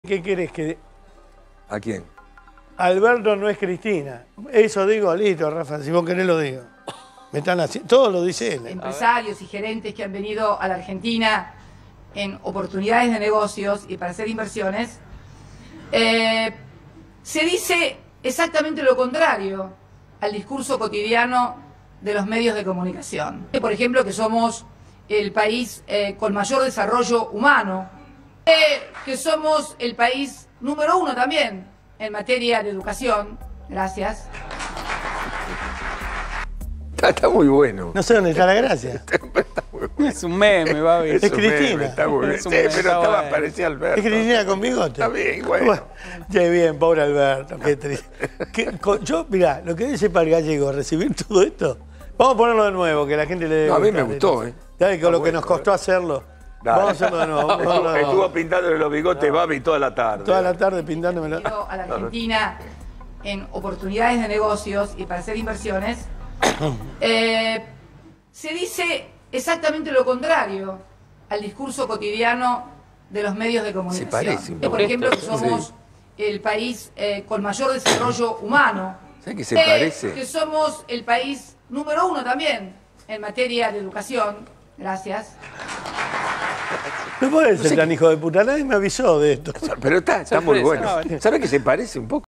¿Qué querés que...? ¿A quién? Alberto no es Cristina. Eso digo, listo, Rafa, si vos querés lo digo. Me están haciendo... Todo lo dice él. Empresarios y gerentes que han venido a la Argentina en oportunidades de negocios y para hacer inversiones, se dice exactamente lo contrario al discurso cotidiano de los medios de comunicación. Por ejemplo, que somos el país con mayor desarrollo humano, que somos el país número 1 también en materia de educación. Gracias. Está muy bueno. No sé dónde está la gracia. Está muy bueno. Es un meme, va a ver. Es Cristina. Está muy bien. Es un Sí, meme, pero está estaba, bueno. parecía Alberto. Es Cristina con bigote. Está bien, bueno. Qué bien, pobre Alberto, qué triste. Yo, mirá, lo que dice para el gallego, recibir todo esto, vamos a ponerlo de nuevo, que la gente le dé. No, a mí me gustó, Dale, con Está lo que nos bueno, costó hacerlo. Dale. Vamos a hacerlo de nuevo. Vamos a hacerlo de nuevo. Estuvo pintándole los bigotes Babi toda la tarde. Toda la tarde pintándomelo. Venido a la Argentina en oportunidades de negocios y para hacer inversiones, se dice exactamente lo contrario al discurso cotidiano de los medios de comunicación. Se parece un poco. Por ejemplo, que somos el país con mayor desarrollo humano. ¿Sabes qué se parece? Que somos el país número 1 también en materia de educación. Gracias. No puede ser tan hijo de puta, nadie me avisó de esto. Pero está muy bueno. ¿Sabes qué se parece un poco?